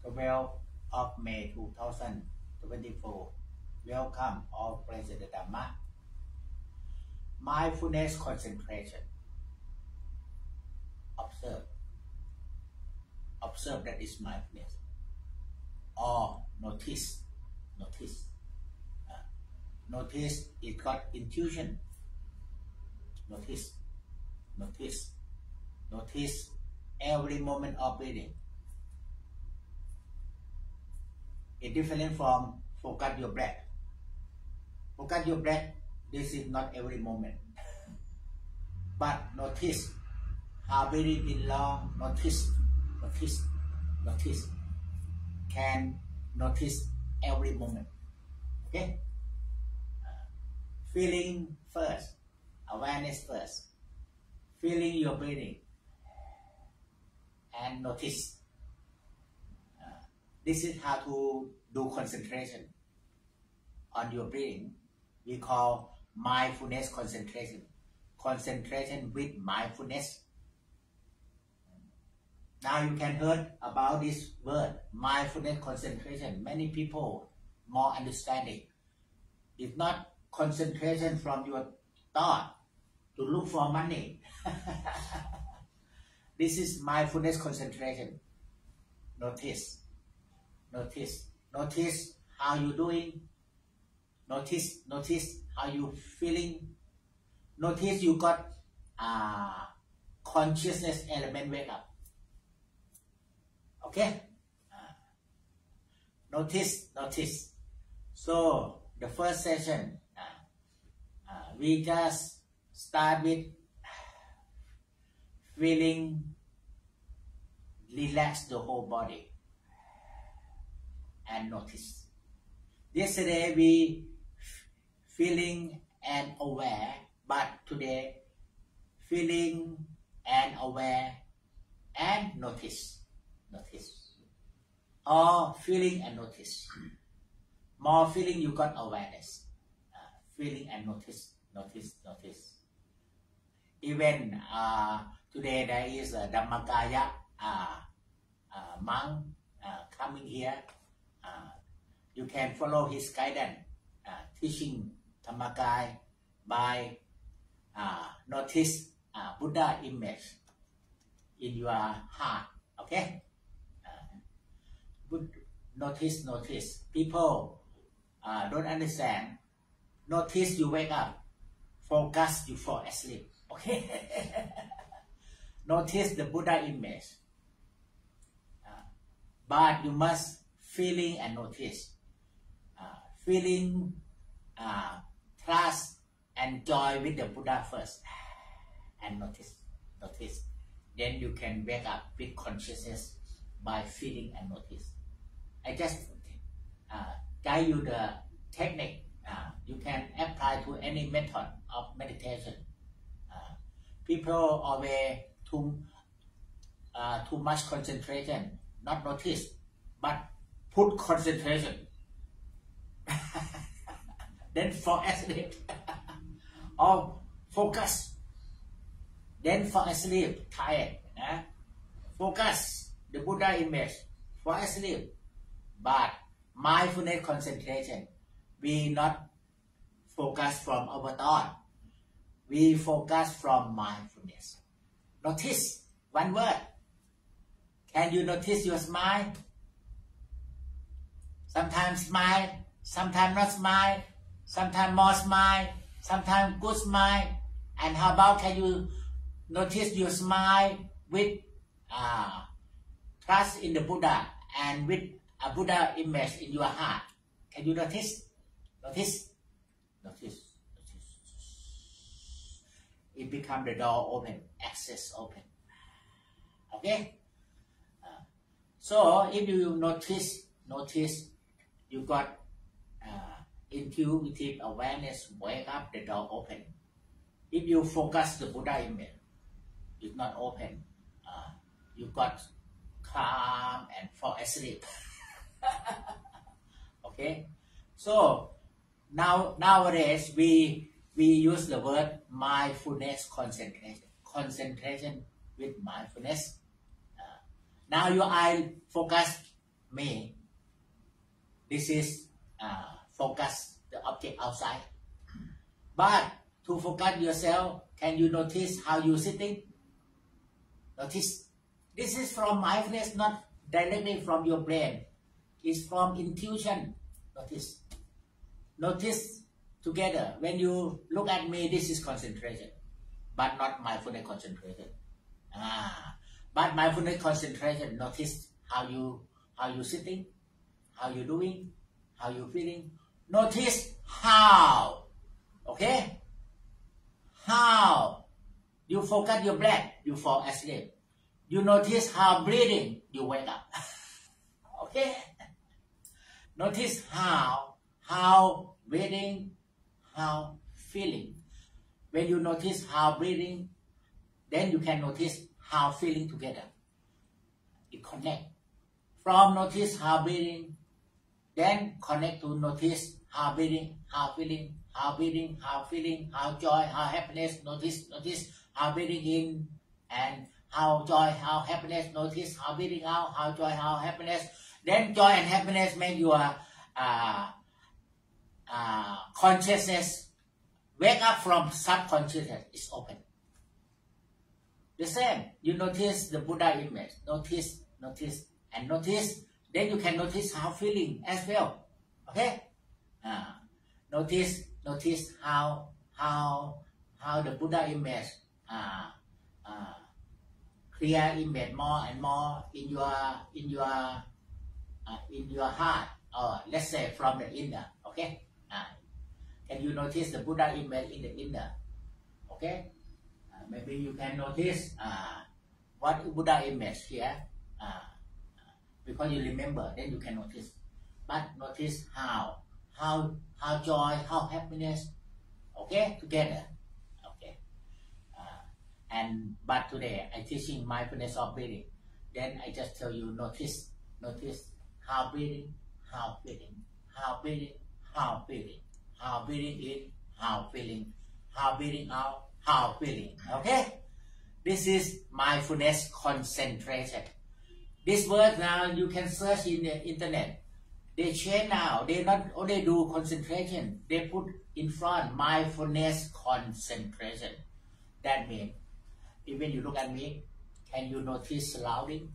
12th of May 2024. Welcome all President Dhamma. Mindfulness concentration. Observe that is mindfulness. Or notice. Notice it got intuition. Notice every moment of breathing. It's different from focus your breath. Focus your breath. This is not every moment. But notice how breathing in long. Notice. Can notice every moment. Okay. Feeling first. Awareness first. Feeling your breathing. And notice. This is how to do concentration on your breathing. We call mindfulness concentration. Concentration with mindfulness. Now you can hear about this word, mindfulness concentration. Many people more understanding. It's not concentration from your thought to look for money. This is mindfulness concentration. Notice how you doing. Notice how you feeling. Notice you got consciousness element wake up. Okay. Notice. So the first session, we just start with feeling relax the whole body and notice. Yesterday we feeling and aware, but today feeling and aware and notice. Or feeling and notice. More feeling you got awareness. Feeling and notice. Even today there is a Dhammakaya monk coming here. You can follow his guidance, teaching Dhammakaya by notice Buddha image in your heart. Okay. Notice. People don't understand. Notice you wake up. Focus you fall asleep. Okay. Notice the Buddha image. But you must feeling and notice. Feeling trust and joy with the Buddha first. And notice. Then you can wake up with consciousness by feeling and notice. I just guide you the technique. You can apply to any method of meditation. People always too much concentration, not notice, but put concentration. Then fall asleep. Or focus. Then fall asleep, tired. Focus the Buddha image, fall asleep. But mindfulness concentration, we not focus from our thought. We focus from mindfulness. Notice one word. Can you notice your smile? Sometimes smile, sometimes not smile, sometimes more smile, sometimes good smile. And how about can you notice your smile with trust in the Buddha and with a Buddha image in your heart? Can you notice? It becomes the door open, access open. Okay? So if you notice, you got intuitive awareness, wake up, the door open. If you focus the Buddha image, it's not open. You got calm and fall asleep. Okay, so nowadays we use the word mindfulness concentration with mindfulness. Now your eye focus me. This is focus the object outside. But to focus yourself, can you notice how you sitting? Notice. This is from mindfulness, not directly from your brain. It's from intuition. Notice. Notice together. When you look at me, this is concentration, but not mindfulness concentration. But mindfulness concentration. Notice how you sitting, how you doing, how you feeling. Notice how. Okay. How you focus your breath, you fall asleep. You notice how breathing, you wake up. Okay. Notice how breathing, how feeling. When you notice how breathing, then you can notice how feeling together. It connect. From notice how breathing, then connect to notice how breathing, how feeling, how breathing, how feeling, how joy, how happiness. Notice how breathing in and how joy, how happiness. Notice how breathing out, how joy, how happiness. Then joy and happiness make your consciousness wake up from subconsciousness. It's open. The same. You notice the Buddha image. Notice, and notice. Then you can notice how feeling as well. Okay. Notice how the Buddha image clear image more and more in your heart, or let's say from the inner. Okay. Can you notice the Buddha image in the inner? Okay. Maybe you can notice what Buddha image here, because you remember, then you can notice. But notice how joy, how happiness, okay, together, okay. But today I teaching mindfulness of breathing. Then I just tell you notice how breathing, how feeling, how breathing, how feeling, how breathing in, how feeling, how breathing out, how feeling. Okay, this is mindfulness concentration. This word now you can search in the internet. They change now. They not only do concentration. They put in front mindfulness concentration. That means, even you look at me, can you notice surrounding?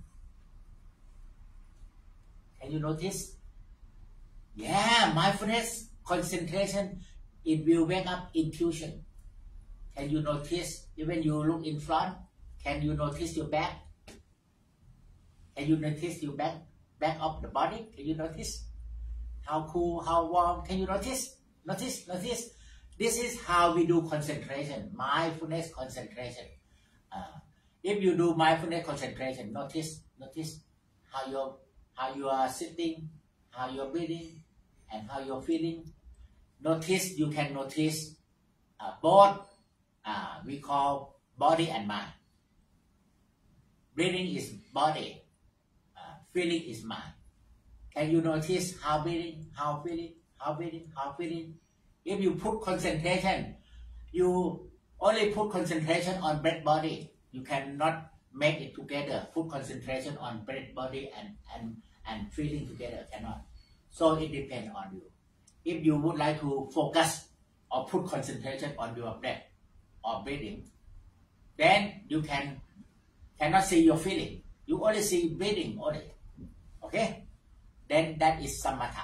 Can you notice? Yeah, mindfulness concentration. It will wake up intuition. Can you notice? Even you look in front, can you notice your back? Can you notice your back of the body? Can you notice? How cool, how warm, can you notice? Notice. This is how we do concentration, mindfulness concentration. If you do mindfulness concentration, notice how you are sitting, how you're breathing, and how you're feeling. Notice, you can notice both, we call body and mind. Breathing is body, feeling is mind. Can you notice how breathing, how feeling, how breathing, how feeling? If you put concentration, you only put concentration on breath body. You cannot make it together. Put concentration on breath body and feeling together, cannot. So it depends on you. If you would like to focus or put concentration on your breath or breathing, then you cannot see your feeling. You only see breathing only. Okay? Then that is samatha.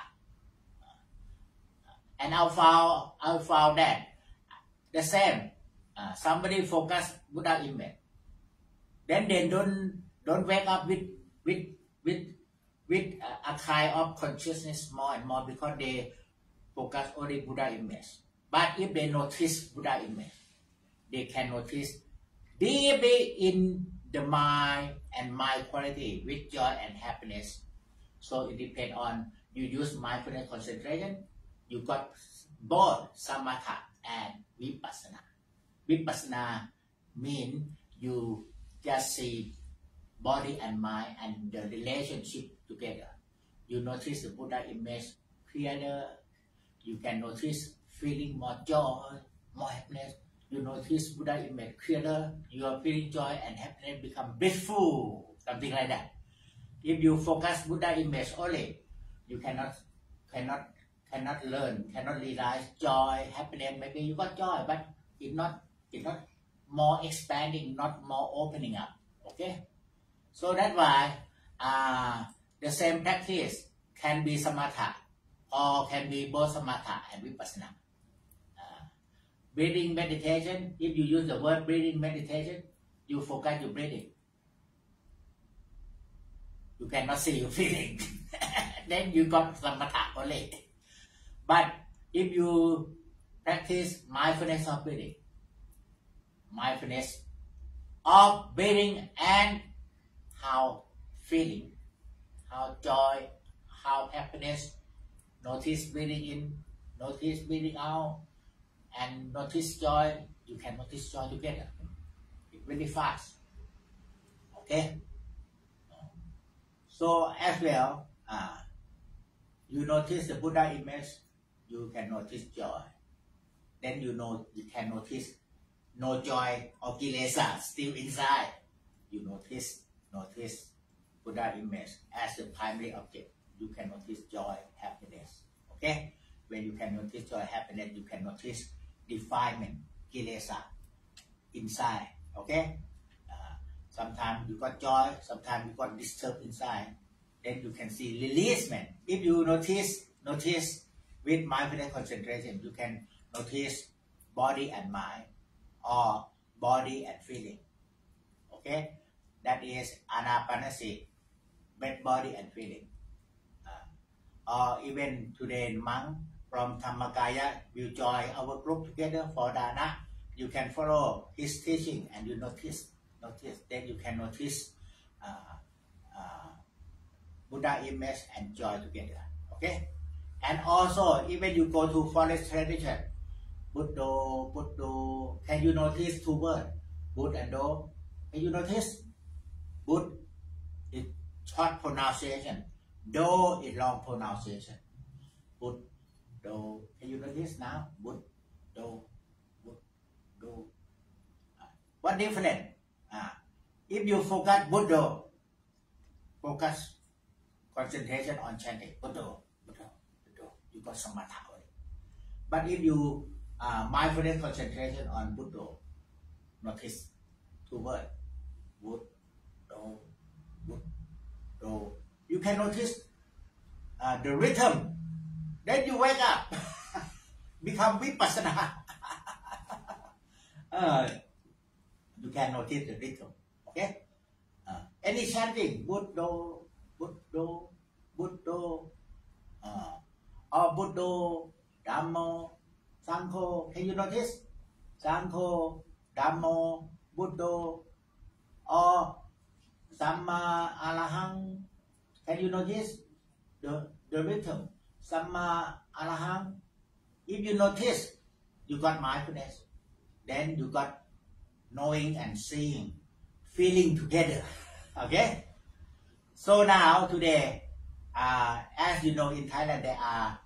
And I found that the same. Somebody focus Buddha image. Then they don't wake up with a kind of consciousness more and more, because they focus only Buddha image. But if they notice Buddha image, they can notice deeply in the mind and mind quality with joy and happiness. So it depends on you use mindfulness concentration. You got both samatha and vipassana. Vipassana means you just see body and mind and the relationship together. You notice the Buddha image clearer. You can notice feeling more joy, more happiness. You notice Buddha image clearer. You are feeling joy and happiness become blissful, something like that. If you focus Buddha image only, you cannot learn, cannot realize joy, happiness. Maybe you got joy, but it not more expanding, not more opening up. Okay, so that's why the same practice can be samatha or can be both samatha and vipassana. Breathing meditation, if you use the word breathing meditation, you forget your breathing. You cannot see your feeling. Then you got samatha only. But if you practice mindfulness of breathing, mindfulness of breathing and how feeling, how joy, how happiness, notice breathing in, notice breathing out, and notice joy, you can notice joy together. It's very fast. Okay? So as well, you notice the Buddha image, you can notice joy. Then you can notice no joy or kilesa still inside. You notice Buddha image as the primary object. You can notice joy, happiness. Okay? When you can notice joy, happiness, you can notice defilement, kilesa inside. Okay? Sometimes you got joy, sometimes you got disturbed inside. Then you can see releasement. If you notice with mindfulness concentration, you can notice body and mind or body and feeling. Okay? That is anapanasati, with body and feeling. Or even today, monk from Dhammakaya will join our group together for dana. You can follow his teaching and you notice. Then you can notice Buddha image and joy together. Okay? And also, even you go to forest tradition, Buddha, can you notice two words? Bud and Do. Can you notice? Bud is short pronunciation. Do is long pronunciation. Bud, Do. Can you notice now? Bud, Do, Bud, Do. What difference? If you focus Buddha, focus concentration on chanting Buddha, you got samatha only. But if you mindfulness concentration on Buddha, notice two words, Buddha. You can notice the rhythm. Then you wake up, become vipassana. You can notice the rhythm. Okay? Any chanting, Buddha, or Buddha, Dhammo, Sangho. Can you notice? Sangho, Dhammo, Buddha, or Samma Arahang. Can you notice the rhythm? Samma Arahang. If you notice, you got mindfulness. Then you got knowing and seeing, feeling together. Okay? So now today, as you know, in Thailand there are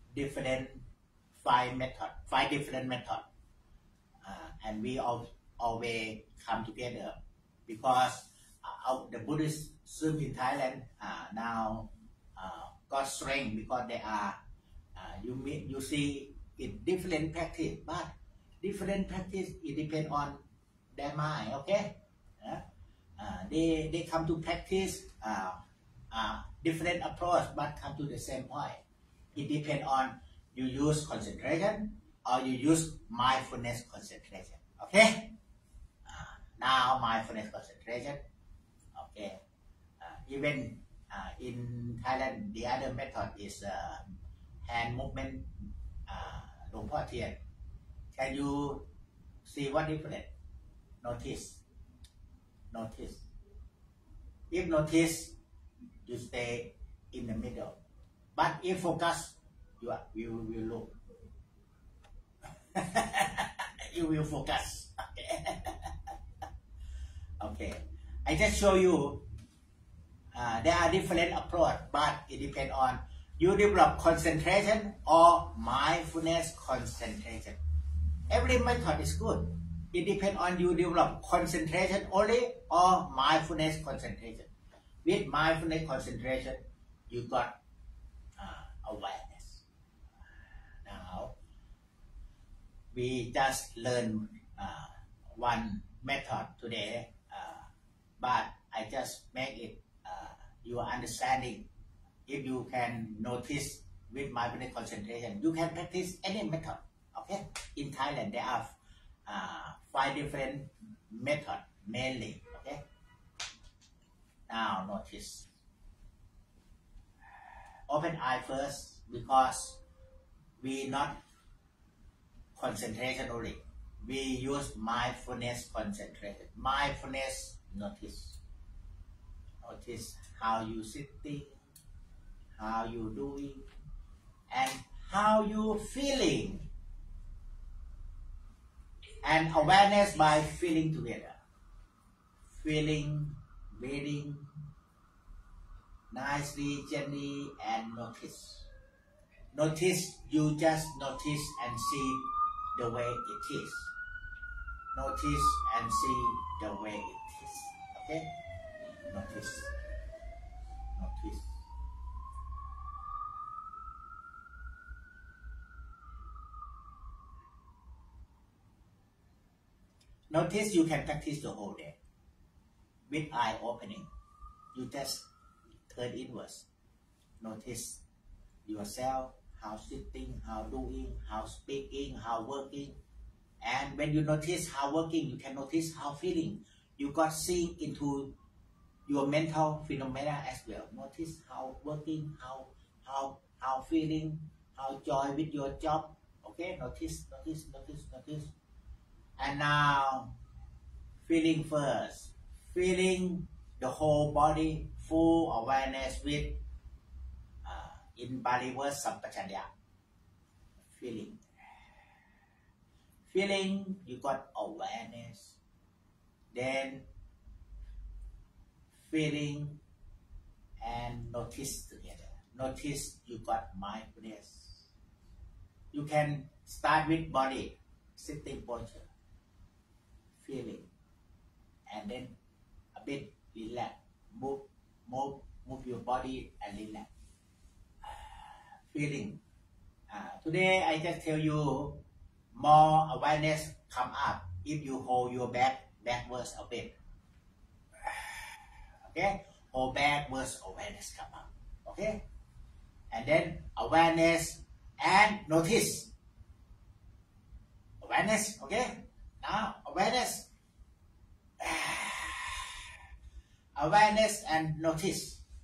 five different methods, and we always come together because the Buddhism in Thailand now got strength because they are you see it different practice, but different practice it depends on their mind. Okay, they come to practice different approach but come to the same point. It depends on you use concentration or you use mindfulness concentration. Okay, now mindfulness concentration. Okay, even in Thailand the other method is hand movement. Long Po Tien, can you see what different? Notice. If notice, you stay in the middle. But if focus, you will look. You will focus. Okay. I just show you. There are different approach, but it depends on you develop concentration or mindfulness concentration. Every method is good. It depends on you develop concentration only or mindfulness concentration. with mindfulness concentration you got awareness. Now we just learn one method today, but I just make it your understanding. If you can notice with mindfulness concentration, you can practice any method. Okay, in Thailand there are 5 different methods mainly. Okay, now notice. Open eye first because we not concentration only. We use mindfulness concentration. Mindfulness notice. Notice how you sitting, how you doing, and how you feeling. And awareness by feeling together. Feeling, breathing, nicely, gently, and notice. Notice, you just notice and see the way it is. Notice and see the way it is. Okay? Notice. Notice. Notice you can practice the whole day. With eye opening, you just turn inwards. Notice yourself, how sitting, how doing, how speaking, how working. And when you notice how working, you can notice how feeling. You got seeing into your mental phenomena as well. Notice how working, how feeling, how joy with your job. Okay, notice. And now, feeling first. Feeling the whole body, full awareness with in Bali word sampachanya. Feeling. Feeling, you got awareness. Then feeling and notice together. Notice you got mindfulness. You can start with body, sitting posture. Feeling. And then a bit relax. Move your body and relax. Feeling. Today I just tell you more awareness come up if you hold your back backwards a bit. Okay, hold backwards, awareness come up. Okay, and then awareness and notice. Awareness. Okay, now awareness. Awareness and notice.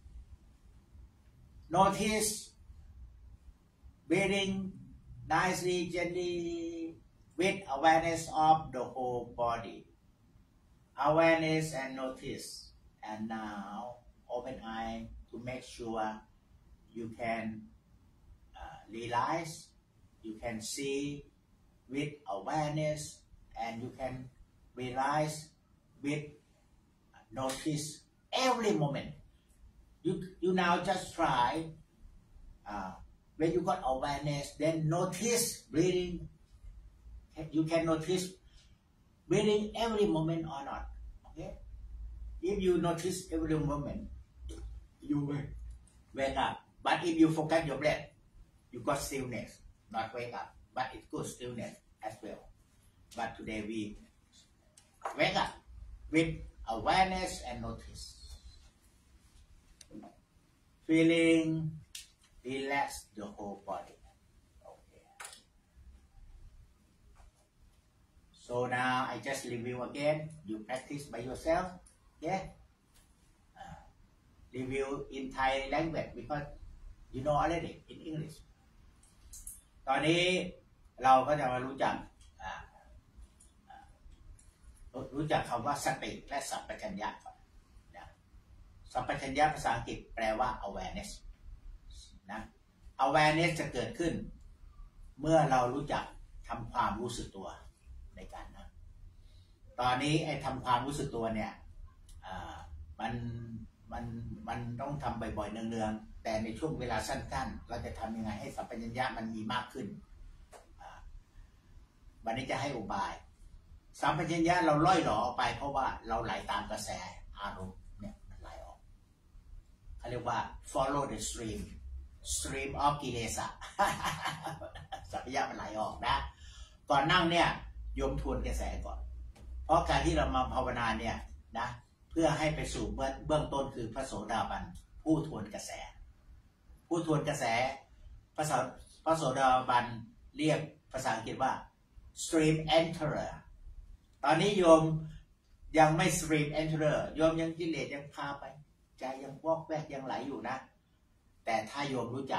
Notice. Breathing nicely, gently, with awareness of the whole body. Awareness and notice. And now, open eye to make sure you can realize, you can see with awareness, and you can realize with notice every moment. You now just try. When you got awareness, then notice breathing. You can notice breathing every moment or not. Okay? If you notice every moment, you will wake up. But if you forget your breath, you got stillness, not wake up. But it's good stillness as well. But today we wake up with awareness and notice. Feeling. Relax the whole body. Okay. So now I just review again. You practice by yourself. Yeah. Review in Thai language because you know already in English. ตอนนี้เราก็จะมารู้จักคำว่าสติและสัมปชัญญะก่อนนะสัมปชัญญะภาษาอังกฤษแปลว่า awarenessนะ awareness จะเกิดขึ้นเมื่อเรารู้จักทำความรู้สึกตัวในการนั่งตอนนี้ไอ้ทำความรู้สึกตัวเนี่ยมันต้องทำบ่อยๆเนืองๆแต่ในช่วงเวลาสั้นๆเราจะทำยังไงให้สัมปชัญญะมันมีมากขึ้นวันนี้จะให้อุบายสัมปชัญญะเราล่อยหลอไปเพราะว่าเราไหลตามกระแสอารมณ์เนี่ยมันไหลออกรียกว่า follow the stream of กิเลสสัพยะมันไหลออกนะก่อนนั่งเนี่ยโยมทวนกระแสก่อนเพราะการที่เรามาภาวนาเนี่ยนะเพื่อให้ไปสู่เบื้องต้นคือพระโสดาบันผู้ทวนกระแสพระโสดาบันเรียกภาษาอังกฤษว่า stream enterer ตอนนี้โยมยังไม่ stream enterer โยมยังกิเลสยังพาไปใจยังวอกแวกยังไหลอยู่นะแต่ถ้าโยมรู้จัก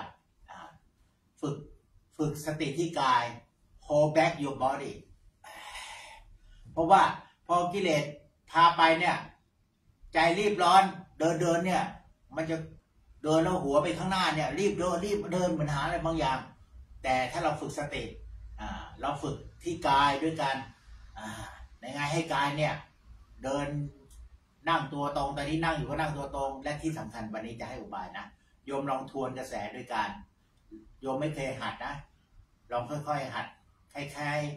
ฝึกสติที่กาย hold back your body เพราะว่าพอกิเลสพาไปเนี่ยใจรีบร้อนเดินเนี่ยมันจะเดินแล้วหัวไปข้างหน้าเนี่ยรีบเดินเหมือนหาอะไรบางอย่างแต่ถ้าเราฝึกสติเราฝึกที่กายด้วยกันในไงให้กายเนี่ยเดินนั่งตัวตรงตอนนี้นั่งอยู่ก็นั่งตัวตรงและที่สำคัญวันนี้จะให้อุบายนะโยมลองทวนกระแสด้วยกันโยมไม่เคยหัดนะลองค่อยๆหัดคล้าย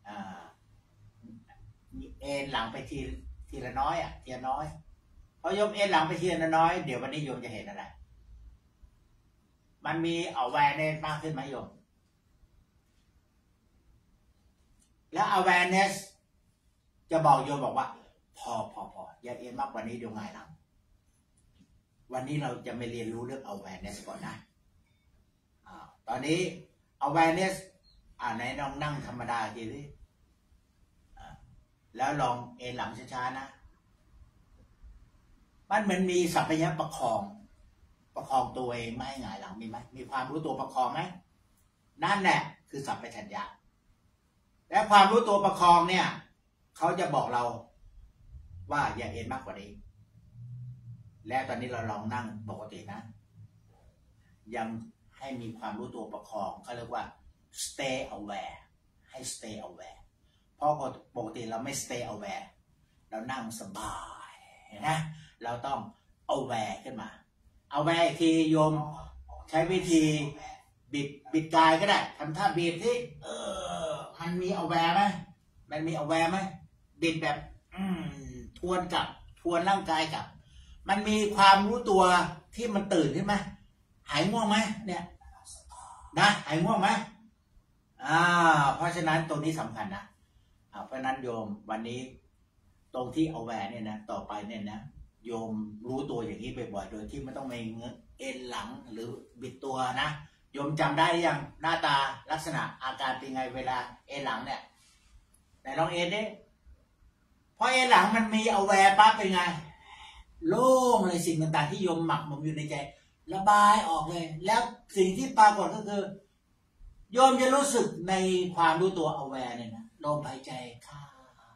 ๆเอ็นหลังไปทีละน้อยทีละน้อยพอโยมเอ็นหลังไปทีละน้อยเดี๋ยววันนี้โยมจะเห็นอะไรมันมีawarenessมากขึ้นไหมโยมแล้ว awareness จะบอกโยมบอกว่าพออย่าเอ็นมากกว่านี้เดี๋ยวง่ายหลังวันนี้เราจะไม่เรียนรู้เรื่อง awareness ก่อนนะตอนนี้ awareness ไหนลองนั่งธรรมดาทีสิแล้วลองเอ็นหลังช้าๆนะมันเหมือนมีสัพพยะประคองตัวเองไม่ให้หงายหลังมีไหมมีความรู้ตัวประคองไหมนั่นแหละคือสัพพัญญะและความรู้ตัวประคองเนี่ยเขาจะบอกเราว่าอย่าเอ็นมากกว่านี้และตอนนี้เราลองนั่งปกตินะยังให้มีความรู้ตัวประคองเขาเรียกว่า stay aware ให้ stay aware เพราะปกติเราไม่ stay aware เรานั่งสบายนะเราต้อง aware ขึ้นมา aware อีกทีโยมใช้วิธีบิดกายก็ได้ทำท่าบิดที่มันมี aware ไหมมันมี aware ไหมบิดแบบทวนร่างกายกับมันมีความรู้ตัวที่มันตื่นขึ้นไหมหายง่วงไหมเนี่ยนะหายง่วงไหมเพราะฉะนั้นตรงนี้สำคัญนะเพราะนั้นโยมวันนี้ตรงที่ aware เนี่ยนะต่อไปเนี่ยนะโยมรู้ตัวอย่างนี้บ่อยๆโดยที่ไม่ต้องไปเอ็นหลังหรือบิดตัวนะโยมจำได้ยังหน้าตาลักษณะอาการเป็นไงเวลาเอ็นหลังเนี่ยไหนลองเอ็นดิพอเอ็นหลังมันมี aware ปั๊บเป็นไงโล่งเลยสิ่งต่างๆที่โยมหมักหมมอยู่ในใจระบายออกเลยแล้วสิ่งที่ปรากฏก็คือโยมจะรู้สึกในความรู้ตัว aware เนี่ยนะลมหายใจเข้า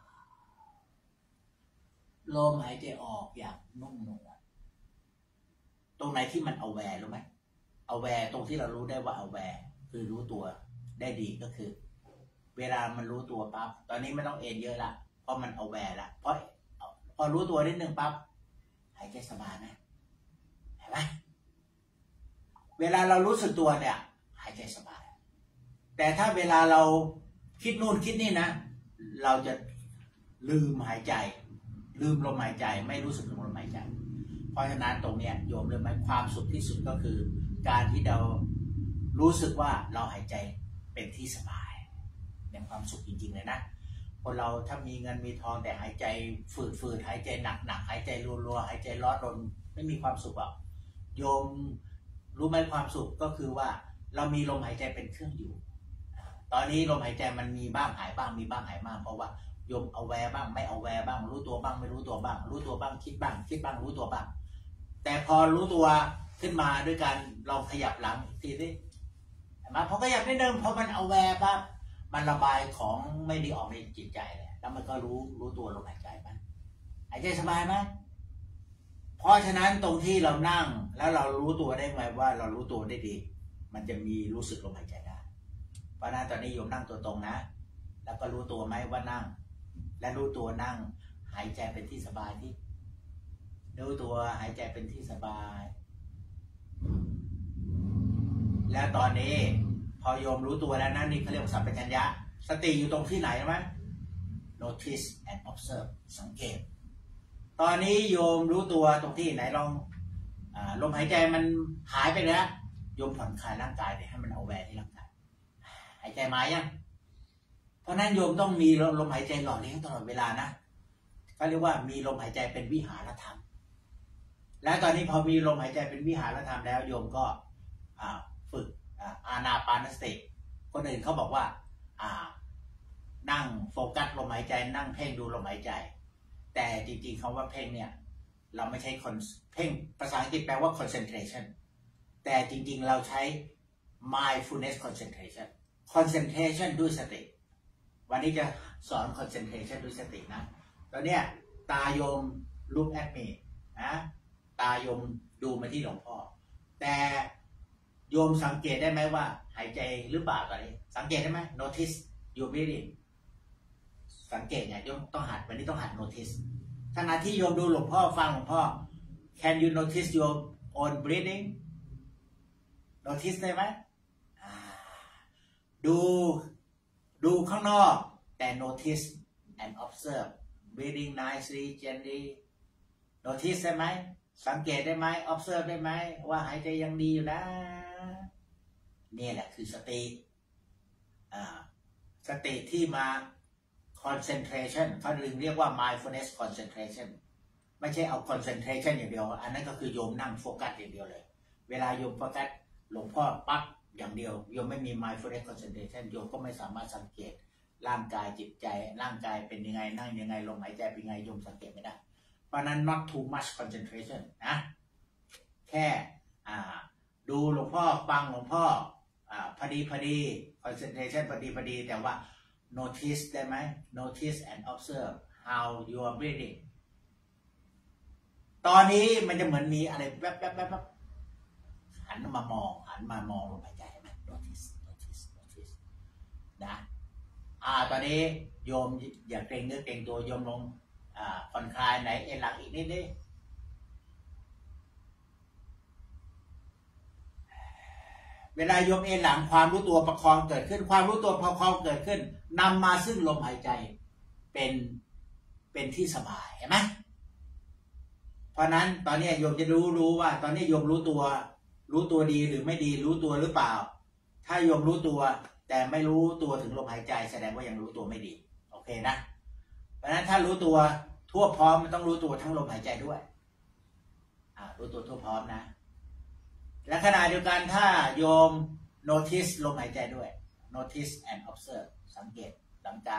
ลมหายใจออกอย่างนุ่มนวลตรงไหนที่มัน aware รู้ไหม aware ตรงที่เรารู้ได้ว่า aware คือรู้ตัวได้ดีก็คือเวลามันรู้ตัวปั๊บตอนนี้ไม่ต้องเอ็นเยอะละเพราะมัน aware ละเพราะพอรู้ตัวนิดนึงปั๊บหายใจสบายไหมเห็นไหมเวลาเรารู้สึกตัวเนี่ยหายใจสบายแต่ถ้าเวลาเราคิดนู่นคิดนี่นะเราจะลืมหายใจลืมลมหายใจไม่รู้สึกถึงลมหายใจเพราะฉะนั้นตรงเนี้ยโยมเลยไหมความสุขที่สุดก็คือการที่เรารู้สึกว่าเราหายใจเป็นที่สบายเป็นความสุขจริงๆเลยนะคนเราถ้ามีเงินมีทองแต่หายใจฝืดหายใจหนักหายใจรัวหายใจร้อนรนไม่มีความสุขหรอกโยมรู้ไหมความสุขก็คือว่าเรามีลมหายใจเป็นเครื่องอยู่ตอนนี้ลมหายใจมันมีบ้างหายบ้างมีบ้างหายบ้างเพราะว่าโยมเอาแวร์บ้างไม่เอาแวร์บ้างรู้ตัวบ้างไม่รู้ตัวบ้างรู้ตัวบ้างคิดบ้างรู้ตัวบ้างแต่พอรู้ตัวขึ้นมาด้วยการลองขยับหลังทีนี้มาพอขยับนิดนึงพอมันเอาแวร์ปั๊บมันระบายของไม่ดีออกในจิตใจเลยแล้วมันก็รู้ตัวลมหายใจมันหายใจสบายไหมเพราะฉะนั้นตรงที่เรานั่งแล้วเรารู้ตัวได้ไหมว่าเรารู้ตัวได้ดีมันจะมีรู้สึกลมหายใจได้เพราะนั้นตอนนี้โยมนั่งตัวตรงนะแล้วก็รู้ตัวไหมว่านั่งและรู้ตัวนั่งหายใจเป็นที่สบายที่รู้ตัวหายใจเป็นที่สบายแล้วตอนนี้พอโยมรู้ตัวแล้วนั่นนี่เขาเรียกว่าสัมปชัญญะสติอยู่ตรงที่ไหนรู้ไหม notice and observe สังเกตตอนนี้โยมรู้ตัวตรงที่ไหนลองลมหายใจมันหายไปแล้วโยมผ่อนคลายร่างกายให้มันเอาแวร์ที่ร่างกายหายใจมายังเพราะนั้นโยมต้องมีลมหายใจหล่อเลี้ยงตลอดเวลานะเขาเรียกว่ามีลมหายใจเป็นวิหารธรรมและตอนนี้พอมีลมหายใจเป็นวิหารธรรมแล้วโยมก็ฝึกอานาปานสติคนอื่นเขาบอกว่านั่งโฟกัสลมหายใจนั่งเพ่งดูลมหายใจแต่จริงๆคำว่าเพ่งเนี่ยเราไม่ใช่เพ่งภาษาอังกฤษแปลว่า concentration แต่จริงๆเราใช้ mindfulness concentration ด้วยสติวันนี้จะสอน concentration ด้วยสตินะตอนเนี้ยตาโยม look at me นะตาโยมดูมาที่หลวงพ่อแต่โยมสังเกตได้ไหมว่าหายใจหรือเปล่าตอนนี้สังเกตได้ไหม notice your breathing สังเกตไงโยมต้องหัดวันนี้ต้องหัด notice ขณะที่โยมดูหลวงพ่อฟังหลวงพ่อ can you notice your own breathing notice ได้ไหมดูข้างนอกแต่ notice and observe breathing nicely gently notice ได้ไหมสังเกตได้ไหม observe ได้ไหมว่าหายใจยังดีอยู่นะนี่แหละคือสติสติที่มา concentration เขาเรียกว่า mindfulness concentration ไม่ใช่เอา concentration อย่างเดียวอันนั้นก็คือโยมนั่งโฟกัสอย่างเดียวเลยเวลาโยมโฟกัสหลวงพ่อปั๊บอย่างเดียวโยมไม่มี mindfulness concentration โยมก็ไม่สามารถสังเกตร่างกายจิตใจร่างกายเป็นยังไงนั่งยังไงลมหายใจเป็นยังไงโยมสังเกตไม่ได้เพราะนั้น not too much concentration นะแค่ดูหลวงพ่อฟังหลวงพ่อพอดี concentration พอดีแต่ว่า notice ได้ไหม notice and observe how you are breathing ตอนนี้มันจะเหมือนมีอะไรแวบหันมามองลมหายใจไหม notice นะตอนนี้โยมอย่าเกรงเนื้อเกรงตัวโยมลงผ่อนคลายไหนเอ็นหลังอีกนิดดิเวลาโยมเอ็นหลังความรู้ตัวประคองเกิดขึ้นความรู้ตัวประคองเกิดขึ้นนำมาซึ่งลมหายใจเป็นที่สบายเห็นไหมเพราะนั้นตอนนี้โยมจะรู้ว่าตอนนี้โยมรู้ตัวดีหรือไม่ดีรู้ตัวหรือเปล่าถ้าโยมรู้ตัวแต่ไม่รู้ตัวถึงลมหายใจแสดงว่ายังรู้ตัวไม่ดีโอเคนะเพราะฉะนั้นถ้ารู้ตัวทั่วพร้อมมันต้องรู้ตัวทั้งลมหายใจด้วยรู้ตัวทั่วพร้อมนะและขณะเดียวกันถ้าโยม notice ลมหายใจด้วย notice and observe สังเกตสังกา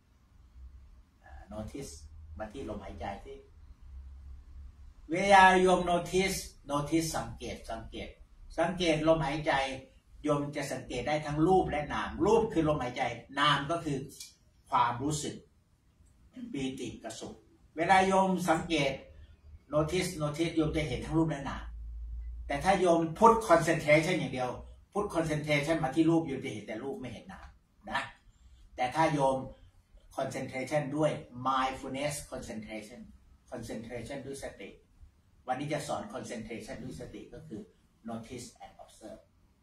notice มาที่ลมหายใจที่เวลาโยม notice สังเกตลมหายใจโยมจะสังเกตได้ทั้งรูปและนามรูปคือลมหายใจนามก็คือความรู้สึกปีติกับสุขเวลาโยมสังเกต notice โยมจะเห็นทั้งรูปและนามแต่ถ้าโยมพุท concentration อย่างเดียวพุท concentration มาที่รูปโยมจะเห็นแต่รูปไม่เห็นนามนะแต่ถ้าโยม concentration ด้วย mindfulness concentration ด้วยสติวันนี้จะสอน concentration ด้วยสติก็คือ notice and observe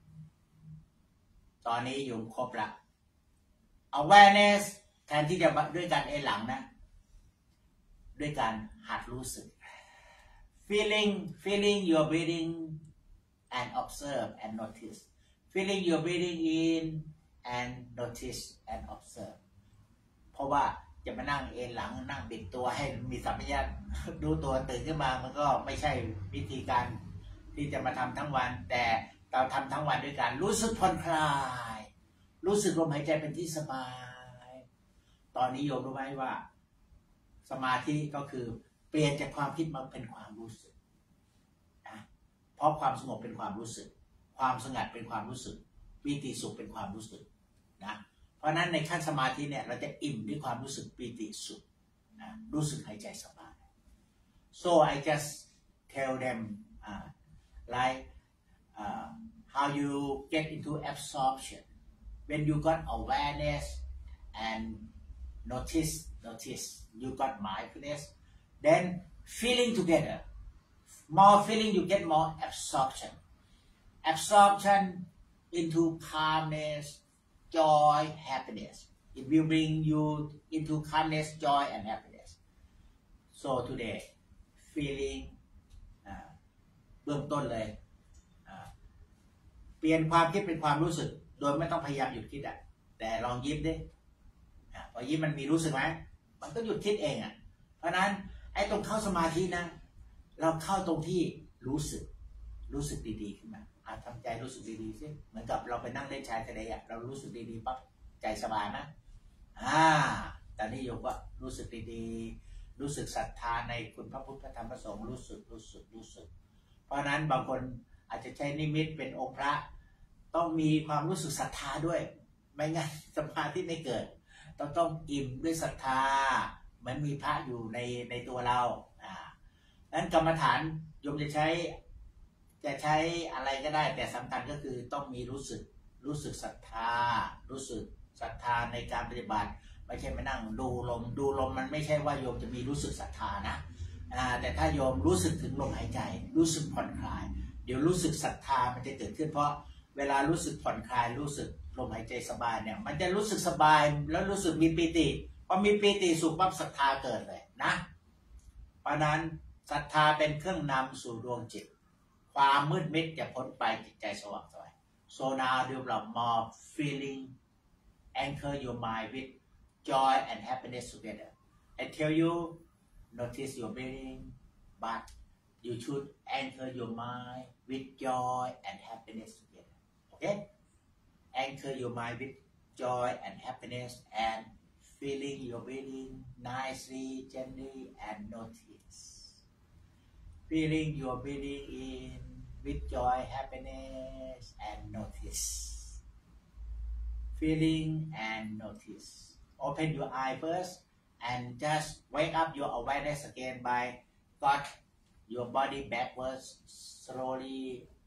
ตอนนี้โยมครบละ awareness แทนที่จะด้วยการเอ็นหลังนะด้วยการหัดรู้สึกfeeling your breathing and observe and notice feeling your breathing in and notice and observe เพราะว่าจะมานั่งเอนหลังนั่งบิดตัวให้มีสัมผัสดูตัวตื่นขึ้นมามันก็ไม่ใช่วิธีการที่จะมาทำทั้งวันแต่เราทำทั้งวันด้วยการรู้สึกผ่อนคลายรู้สึกลมหายใจเป็นที่สบายตอนนี้โยมรู้ไหมว่าสมาธิก็คือเปลี่ยนจากความคิดมาเป็นความรู้สึกนะเพราะความสงบเป็นความรู้สึกความสงัดเป็นความรู้สึกปีติสุขเป็นความรู้สึกนะเพราะนั้นในขั้นสมาธิเนี่ยเราจะอิ่มด้วยความรู้สึกปีติสุขนะรู้สึกหายใจสบาย so I just tell them like how you get into absorption when you got awareness and notice you got mindfulness then feeling together more feeling you get more absorption into calmness joy happiness it will bring you into calmness joy and happiness so today feeling เบื้องต้นเลยเปลี่ยนความคิดเป็นความรู้สึกโดยไม่ต้องพยายามหยุดคิดอ่ะแต่ลองยิ้มดิพอยิ้มมันมีรู้สึกไหมมันก็หยุดคิดเองอ่ะเพราะนั้นไอ้ตรงเข้าสมาธินะเราเข้าตรงที่รู้สึกดีๆขึ้นมาทำใจรู้สึกดีๆสิเหมือนกับเราไปนั่งเล่นชายทะเลอ่ะเรารู้สึกดีๆปั๊บใจสบายนะตอนนี้โยมก็รู้สึกดีๆรู้สึกศรัทธาในคุณพระพุทธพระธรรมพระสงฆ์รู้สึกเพราะนั้นบางคนอาจจะใช้นิมิตเป็นองค์พระต้องมีความรู้สึกศรัทธาด้วยไม่งั้นสมาธิไม่เกิดต้องอิ่มด้วยศรัทธาเหมือนมีพระอยู่ในตัวเรานั้นกรรมฐานโยมจะใช้อะไรก็ได้แต่สำคัญก็คือต้องมีรู้สึกศรัทธาในการปฏิบัติไม่ใช่มานั่งดูลมมันไม่ใช่ว่าโยมจะมีรู้สึกศรัทธานะแต่ถ้าโยมรู้สึกถึงลมหายใจรู้สึกผ่อนคลายเดี๋ยวรู้สึกศรัทธามันจะเกิดขึ้นเพราะเวลารู้สึกผ่อนคลายรู้สึกลมหายใจสบายเนี่ยมันจะรู้สึกสบายแล้วรู้สึกมีปีติพอมีปีติสุขปั๊บศรัทธาเกิดเลยนะเพราะนั้นศรัทธาเป็นเครื่องนำสู่ดวงจิตความมืดมิดจะพ้นไปจิตใจสว่างสวย so now develop more feeling anchor your mind with joy and happiness together I tell you notice your breathing but you should anchor your mind with joy and happiness together okay anchor your mind with joy and happiness and feeling your breathing nicely gently and notice feeling your breathing in with joy happiness and notice feeling and notice open your eye first and just wake up your awareness again by got your body backwards slowly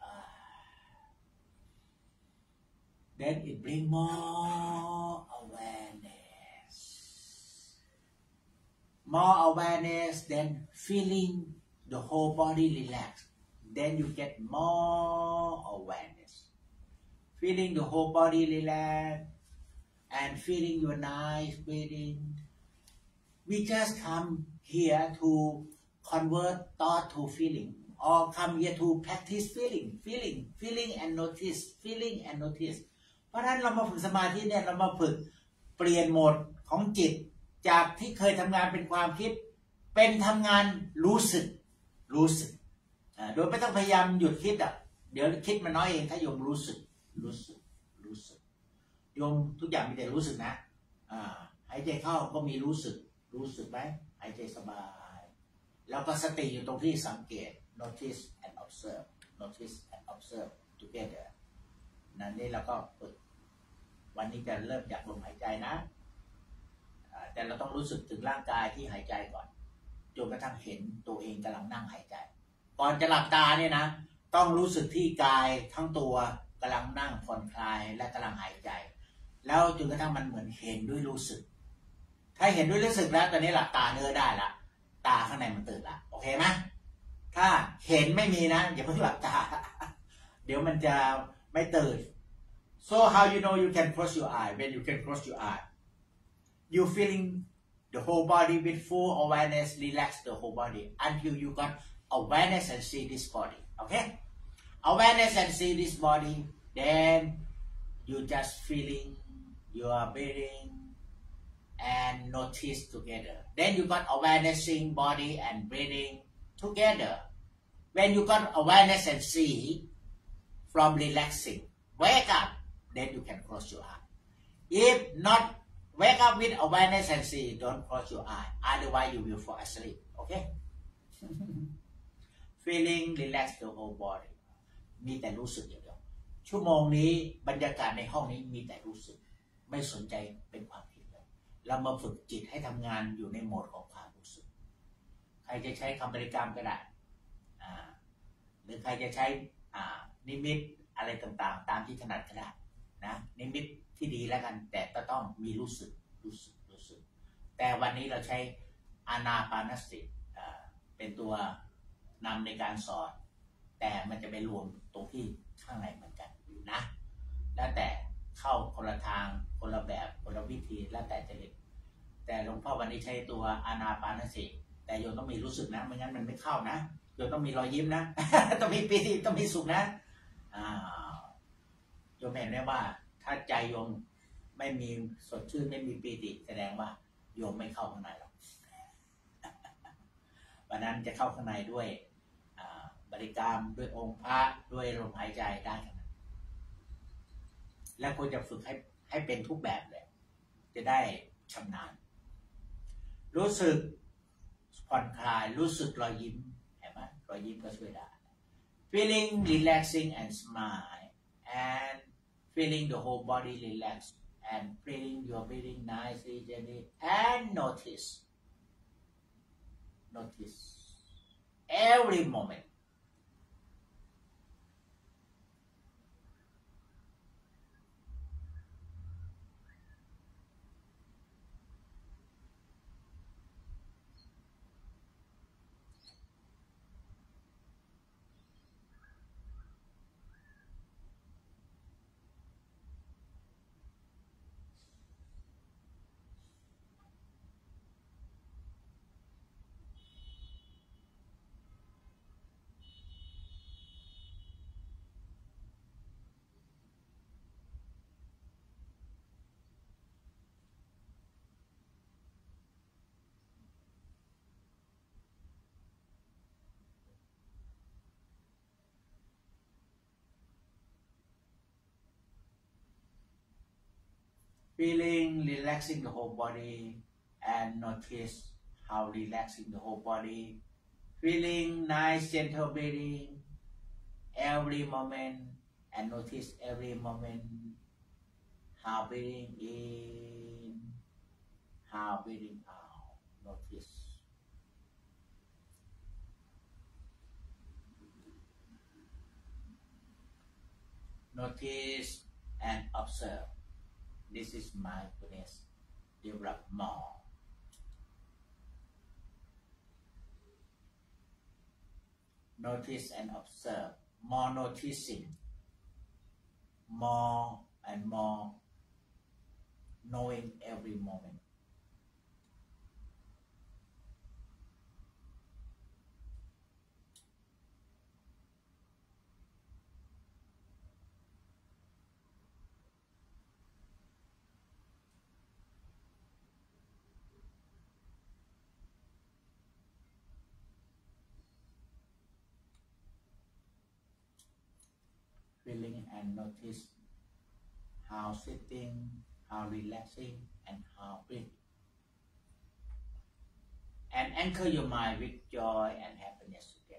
then it bring more awareness then feeling the whole body relax then you get more awareness feeling the whole body relax and feeling your nice breathing we just come here to convert thought to feeling or come here to practice feeling and notice feeling and notice เพราะฉะนั้นเรามาฝึกสมาธิเนี่ยเรามาฝึกเปลี่ยนโหมดของจิตจากที่เคยทำงานเป็นความคิดเป็นทำงานรู้สึกโดยไม่ต้องพยายามหยุดคิดเดี๋ยวคิดมันน้อยเองถ้าโยมรู้สึกโยมทุกอย่างมีแต่รู้สึกนะหายใจเข้าก็มีรู้สึกไหมหายใจสบายแล้วก็สติอยู่ตรงที่สังเกต notice and observe together นั่นนี่เราก็ฝึกวันนี้จะเริ่มจากลมหายใจนะแต่เราต้องรู้สึกถึงร่างกายที่หายใจก่อนจนกระทั่งเห็นตัวเองกำลังนั่งหายใจก่อนจะหลับตาเนี่ยนะต้องรู้สึกที่กายทั้งตัวกำลังนั่งผ่อนคลายและกำลังหายใจแล้วจนกระทั่งมันเหมือนเห็นด้วยรู้สึกถ้าเห็นด้วยรู้สึกแล้วตอนนี้หลับตาเนื้อได้ละตาข้างในมันตื่นละโอเคไหมถ้าเห็นไม่มีนะอย่าเพิ่งหลับตาเดี๋ยวมันจะไม่ตื่น so how you know you can close your eye when you can close your eye you feeling the whole body with full awareness relax the whole body until you got awareness and see this body okay awareness and see this body then you just feeling your breathing and notice together then you got awareness seeing body and breathing together when you got awareness and see from relaxing wake up then you can close your eye if not wake up with awareness and see don't close your eye otherwise you will fall asleep okay feeling relax the whole body มีแต่รู้สึกอย่างเดียวชั่วโมงนี้บรรยากาศในห้องนี้มีแต่รู้สึกไม่สนใจเป็นความคิดเลยเรามาฝึกจิตให้ทำงานอยู่ในโหมดของความรู้สึกใครจะใช้คำบริกรรมก็ได้หรือใครจะใช้นิมิตอะไรต่างๆตามที่ถนัดก็ได้นะนิมิตที่ดีแล้วกันแต่ก็ต้องมีรู้สึกแต่วันนี้เราใช้อานาปานสติเป็นตัวนำในการสอนแต่มันจะไปรวมตรงที่ข้างในเหมือนกันนะแล้วแต่เข้าคนละทางคนละแบบคนละวิธีแล้วแต่จริตแต่หลวงพ่อวันนี้ใช้ตัวอานาปานสติแต่โยมต้องมีรู้สึกนะไม่งั้นมันไม่เข้านะโยมต้องมีรอยยิ้มนะ ต้องมีปีติต้องมีสุขนะโยมเห็นได้ว่าถ้าใจโยมไม่มีสดชื่นไม่มีปีติแสดงว่าโยมไม่เข้าข้างในหรอกวันนั้นจะเข้าข้างในด้วยบริกรรมด้วยองค์พระด้วยลมหายใจได้ทั้งนั้นแล้วควรจะฝึกให้เป็นทุกแบบเลยจะได้ชำนาญรู้สึกผ่อนคลายรู้สึกรอยยิ้มเห็นไหมรอยยิ้มก็ช่วยได้ feeling relaxing and smile and feeling the whole body relax and feeling your breathing nicely gently and notice every moment feeling relaxing the whole body and notice how relaxing the whole body feeling nice gentle breathing every moment and notice every moment how breathing in how breathing out notice and observe. This is mindfulness. Develop more. Notice and observe. More noticing. More and more knowing every moment. Feeling and notice how sitting, how relaxing, and how breathing. And anchor your mind with joy and happiness together.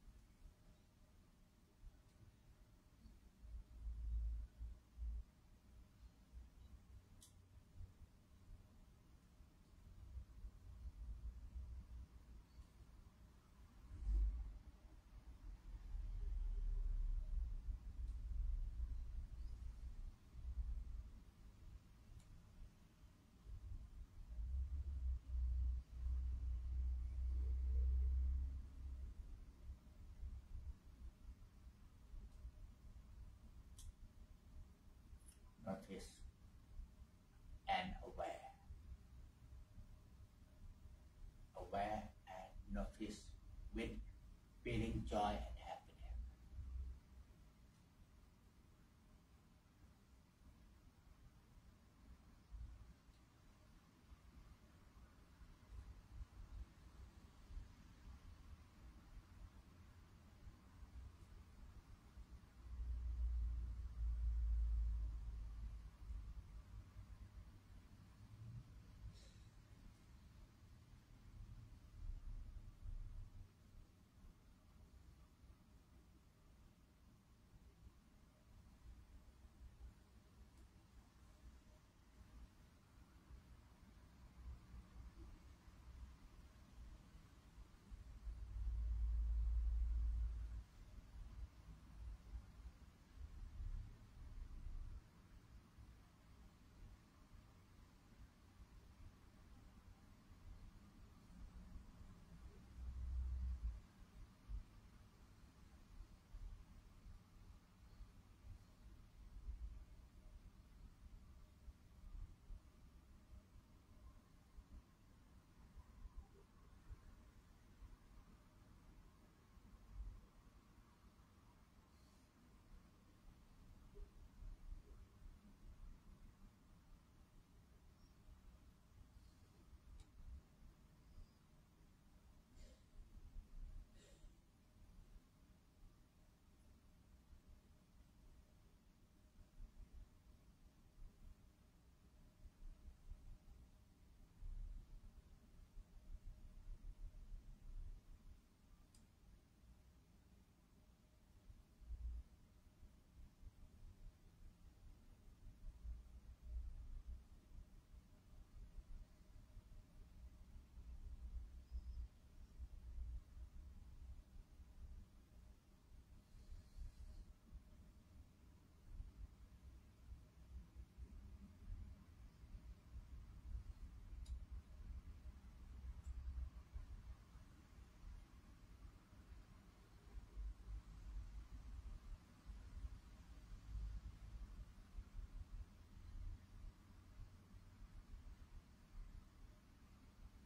Notice and aware and notice with feeling joy and happiness.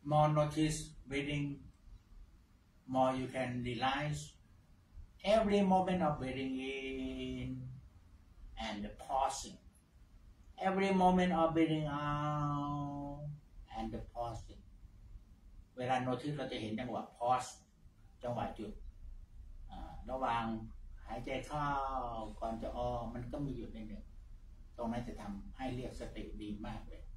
more notice breathing, more you can realize every moment of breathing in and pausing, every moment of breathing out and pausing เวลา notice เราจะเห็นจังหวะ pause จังหวะหยุดระหว่างหายใจเข้าก่อนจะออกมันก็มีหยุดนิดหนึ่งตรงนั้นจะทำให้เรียกสติดีมากเลย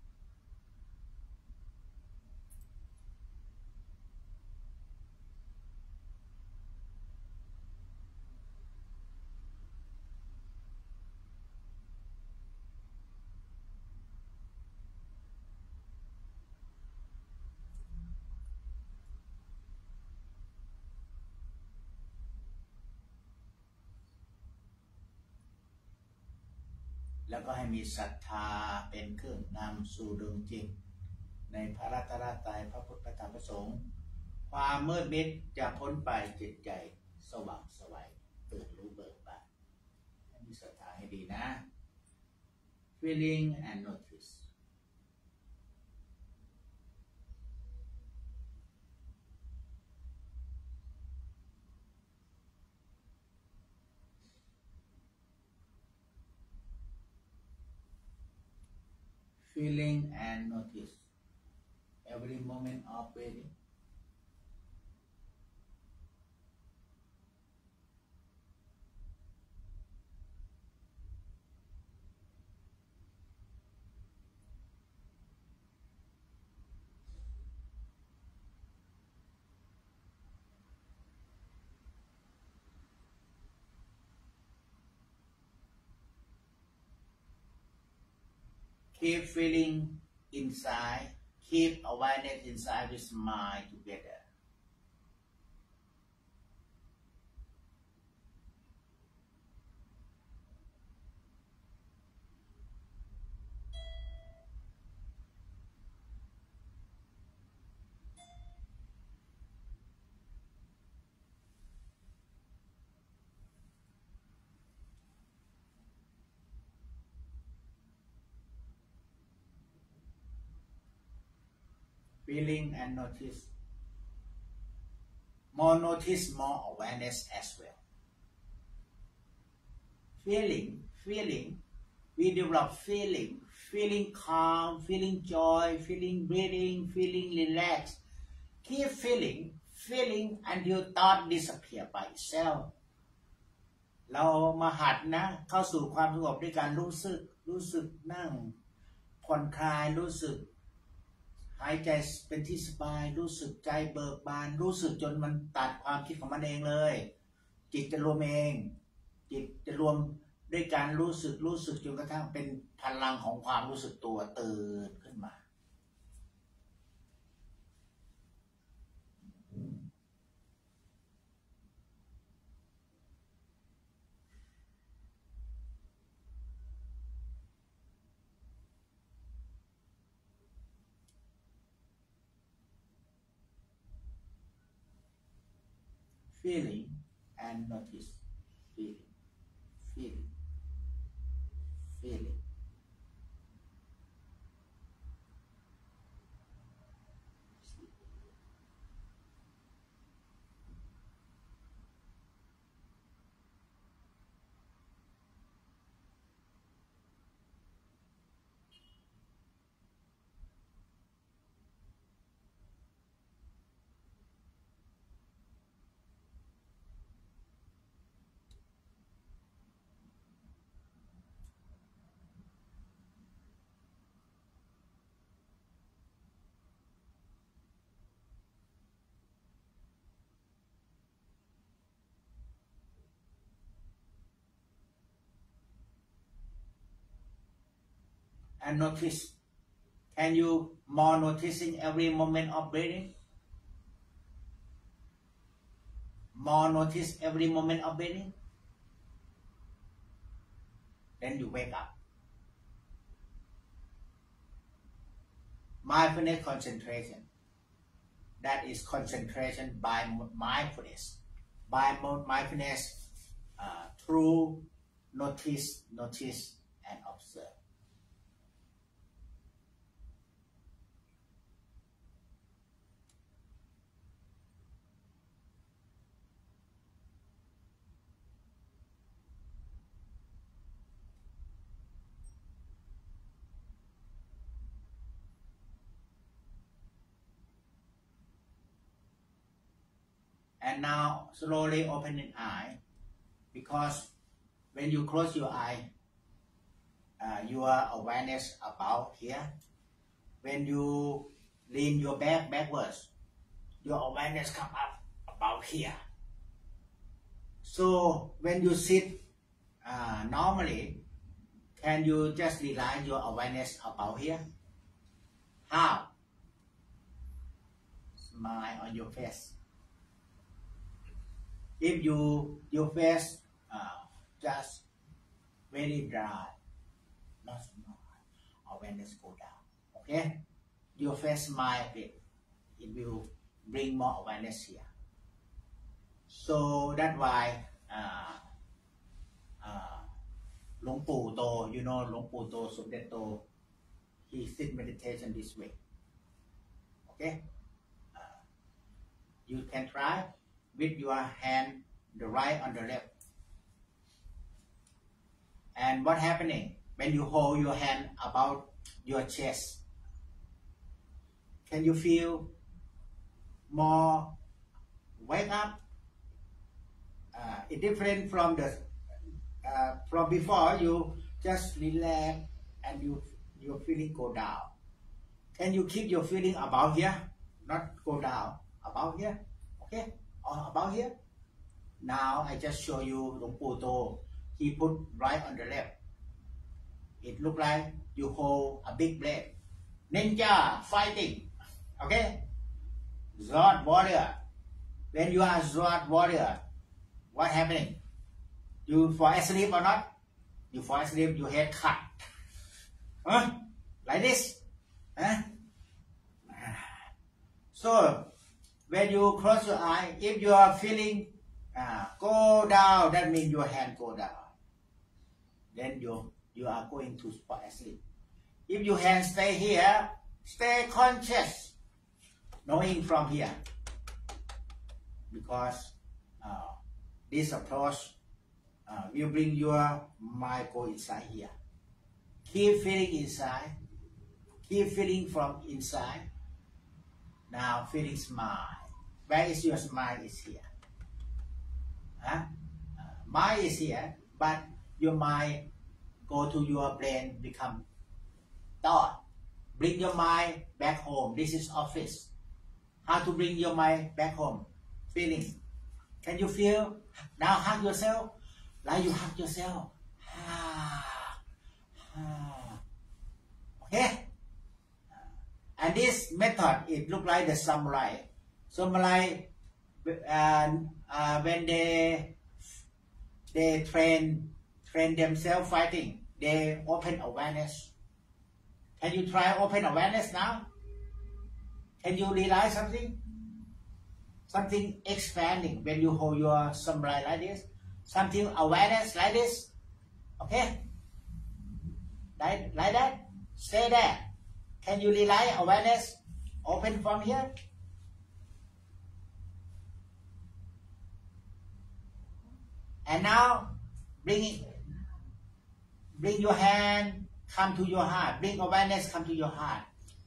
แล้วก็ให้มีศรัทธาเป็นเครื่องนำสู่ดวงจิตในพระรัตนตรัยพระพุทธพระธรรมพระสงฆ์ความมืดมิดจะพ้นไปจิตใจสว่างไสวตื่นรู้เบิกบานให้มีศรัทธาให้ดีนะ feeling and notice feeling and notice every moment of breathing keep feeling inside keep awareness inside with mind together feeling and notice more notice more awareness as well feeling we develop feeling calm feeling joy feeling breathing feeling relaxed keep feeling until thought disappear by itself เรามาหัดนะเข้าสู่ความสงบด้วยการรู้สึกนั่งผ่อนคลายรู้สึกหายใจเป็นที่สบายรู้สึกใจเบิกบานรู้สึกจนมันตัดความคิดของมันเองเลยจิตจะรวมเองจิตจะรวมด้วยการรู้สึกจนกระทั่งเป็นพลังของความรู้สึกตัวตื่นขึ้นมา feeling and notice feeling and notice can you more noticing every moment of breathing more notice every moment of breathing then you wake up mindfulness concentration that is concentration by mindfulness through notice and observe And now slowly open an eye, because when you close your eye, your awareness about here. When you lean your back backwards, your awareness come up about here. So when you sit normally, can you just realize your awareness about here? How? Smile on your face. If your face just very dry, not smile, awareness go down. Okay, your face smile a bit. It will bring more awareness here. So that's why Luang Pu To, you know Luang Pu To, Somdet To, he sit meditation this way. Okay, you can try with your hand, the right on the left. And what happening when you hold your hand about your chest? Can you feel more wake up? It's different from the from before. You just relax and your feeling go down. Can you keep your feeling about here, not go down, about here? Okay, or about here. Now I just show you Luang Pu To. He put right on the left. It look like you hold a big blade. Ninja fighting. Okay? Sword warrior. When you are sword warrior, what happening? You fall asleep or not? You fall asleep, your head cut. Huh? Like this. Huh? So when you close your eye, if you are feeling go down, that means your hand go down. Then you are going to fall asleep. If your hand stay here, stay conscious, knowing from here. Because this approach will bring your mind go inside here. Keep feeling inside. Keep feeling from inside. Now feeling smile. Where is your smile? Is here. Huh? Mind is here, but your mind go to your brain, become thought. Bring your mind back home. This is office. How to bring your mind back home? Feeling. Can you feel? Now hug yourself. Like you hug yourself. Okay? And this method, it look like the samurai. Samurai, when they train themselves fighting, they open awareness. Can you try open awareness now? Can you realize something? Something expanding when you hold your samurai like this. Something awareness like this. Okay? Like that? Stay there. Can you realize awareness? Open from here. And now, bring your hand, come to your heart. Bring awareness, come to your heart.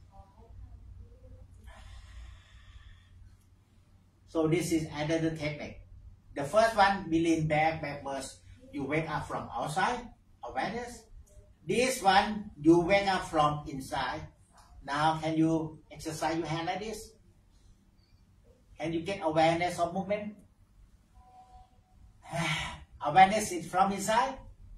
So this is another technique. The first one, we lean backwards. You wake up from outside, awareness. This one, you wake up from inside. Now, can you exercise your hand like this? Can you get awareness of movement? Awareness is from inside.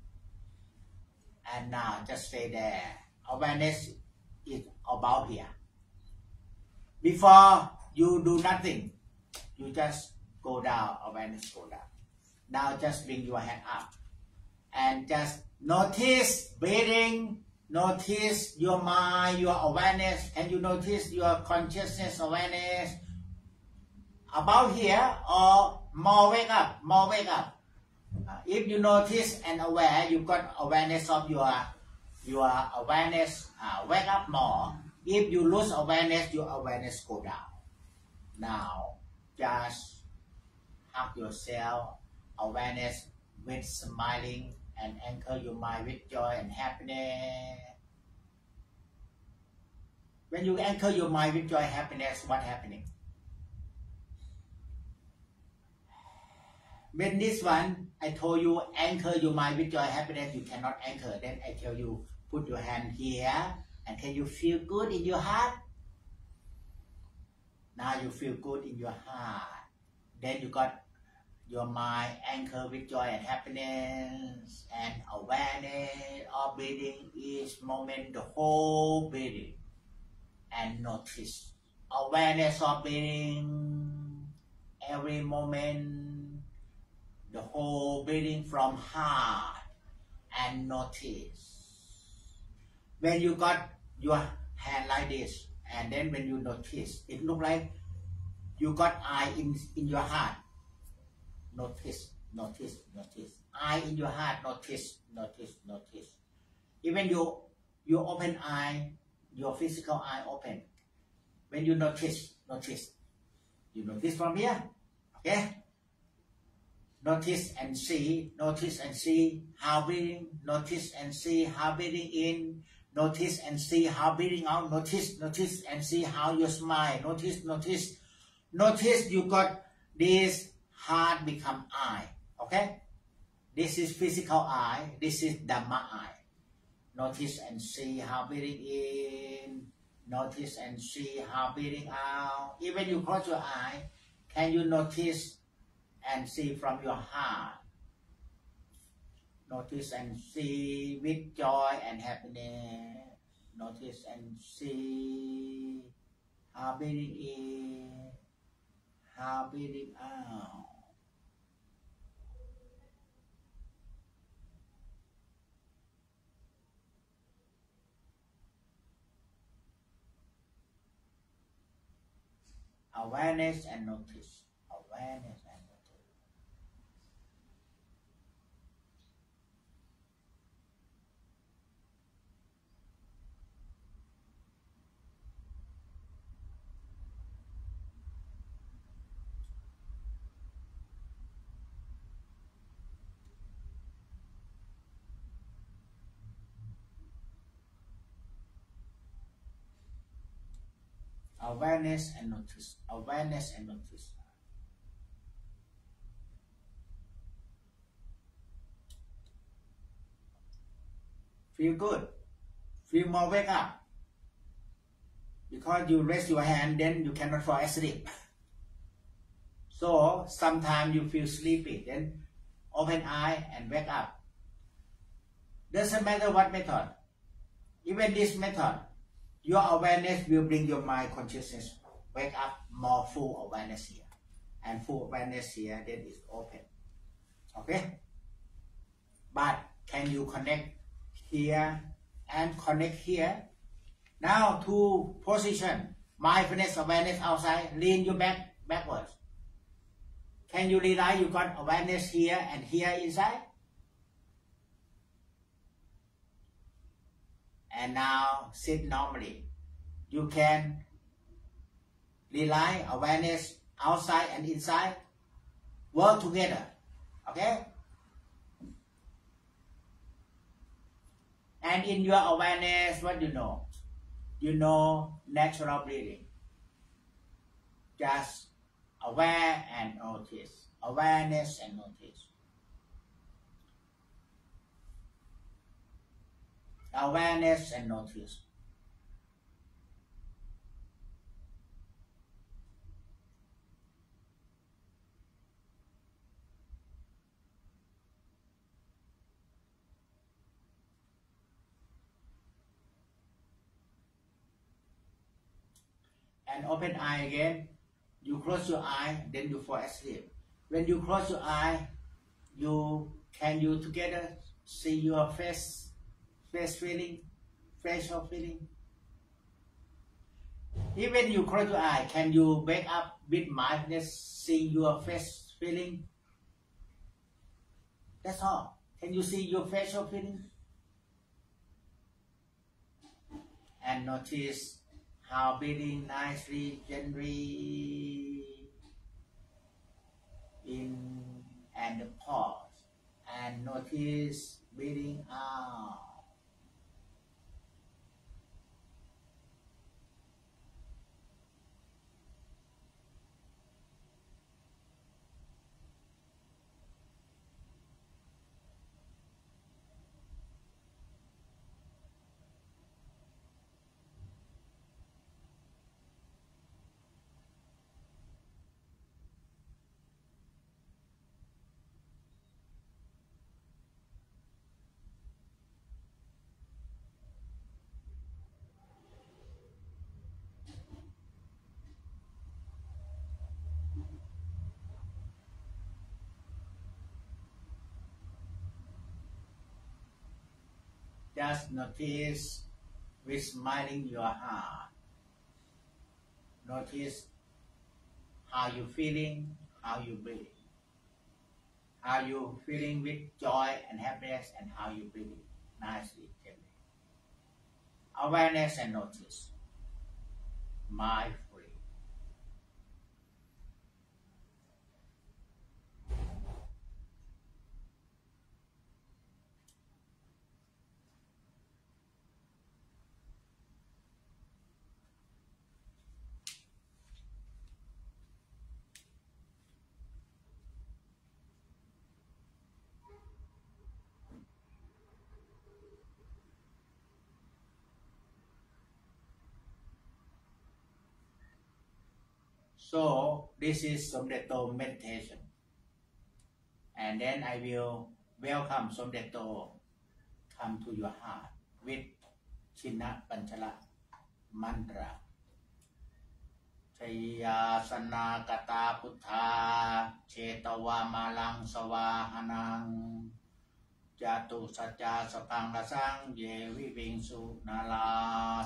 And now, just stay there. Awareness is about here. Before you do nothing, you just go down, awareness go down. Now, just bring your hand up. And just notice breathing. Notice your mind, your awareness, and you notice your consciousness, awareness about here, or more wake up, more wake up. If you notice and aware, you got awareness of your awareness, wake up more. If you lose awareness, your awareness go down. Now, just hug yourself, awareness with smiling, and anchor your mind with joy and happiness. When you anchor your mind with joy and happiness, what's happening? When this one, I told you, anchor your mind with joy, happiness, you cannot anchor. Then I tell you, put your hand here, and can you feel good in your heart? Now you feel good in your heart. Then you got your mind anchored with joy and happiness and awareness of breathing each moment, the whole breathing. And notice awareness of breathing every moment, the whole breathing from heart, and notice. When you got your hand like this, and then when you notice, it look like you got eye in your heart. Notice, notice, notice. Eye in your heart, notice, notice, notice. Even you open eye, your physical eye open. When you notice, notice. You notice from here, okay? Notice and see how breathing. Notice and see how breathing in. Notice and see how breathing out. Notice and see how you smile. Notice you got this heart become eye, okay? This is physical eye. This is Dhamma eye. Notice and see how breathing in. Notice and see how breathing out. Even you close your eye, can you notice and see from your heart? Notice and see with joy and happiness. Notice and see how breathing in, how breathing out. Awareness and notice. Awareness and notice. Awareness and notice. Awareness and notice. Feel good. Feel more wake up. Because you raise your hand, then you cannot fall asleep. So sometimes you feel sleepy, then open eye and wake up. Doesn't matter what method. Even this method, your awareness will bring your mind consciousness. Wake up, more full awareness here. And full awareness here, then it's open. Okay? But can you connect here and connect here? Now two position. Mindfulness, awareness outside. Lean your back backwards. Can you realize you got awareness here and here inside? And now sit normally. You can realize awareness outside and inside. Work together. Okay? And in your awareness, what do you know? You know natural breathing. Just aware and notice. Awareness and notice. Awareness and notice. And open eye again. You close your eye, then you fall asleep. When you close your eye, can you together see your face feeling, facial feeling? Even you close your eye, can you wake up with mindfulness, see your face feeling? That's all. Can you see your facial feeling? And notice how breathing nicely, gently in and pause. And notice breathing out. Just notice with smiling your heart. Notice how you feeling, how you breathing. How you feeling with joy and happiness and how you breathing nicely, gently. Awareness and notice. Mindfully. So this is Somdeto meditation. And then I will welcome Somdeto come to your heart with Chinna Panchala mantra. Chayasana kata puttha cetawa malang sawahanang jatu saja sapang rasang ye vivingsu nala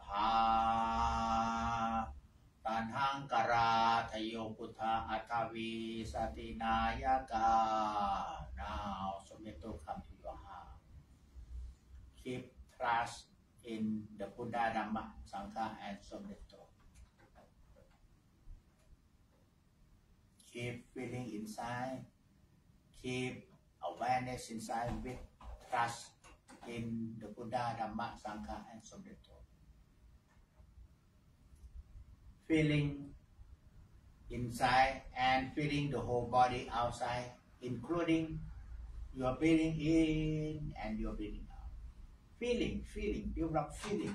sapha tanhang kara tayo puttha atavi satinayaka. Now Somdeto come to your heart. Keep trust in the Buddha, Dhamma, Sangha and Somdeto. Keep feeling inside. Keep awareness inside with trust in the Buddha, Dhamma, Sangha and Somdeto. Feeling inside and feeling the whole body outside, including your breathing in and your breathing out. Feeling, build up feeling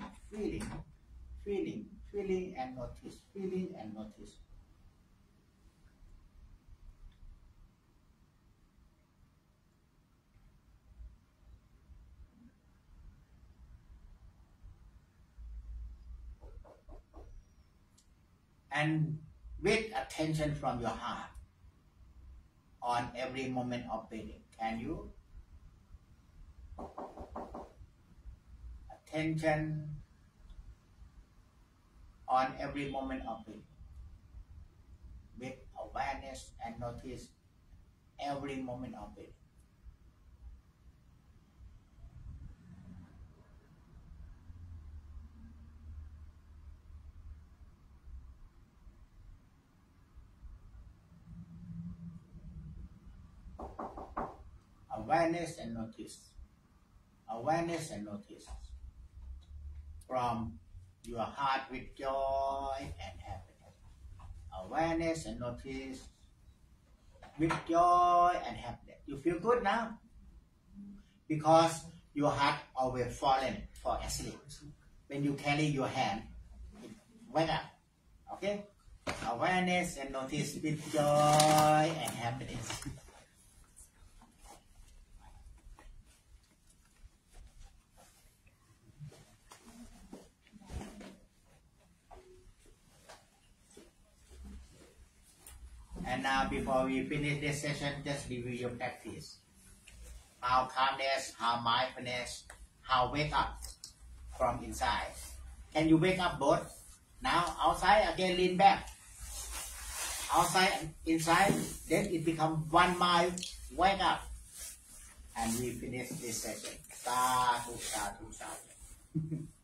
and notice, feeling and notice. And with attention from your heart on every moment of breathing. Can you? Attention on every moment of breathing. With awareness and notice every moment of breathing. Awareness and notice. Awareness and notice. From your heart with joy and happiness. Awareness and notice with joy and happiness. You feel good now? Because your heart always fallen for asleep. When you carry your hand, it wake up. Okay? Awareness and notice with joy and happiness. And now before we finish this session, just review your practice. How calmness, how mindfulness, how wake up from inside. Can you wake up both? Now outside again, lean back. Outside and inside, then it becomes one mind, wake up. And we finish this session. Sadhu, sadhu, sadhu.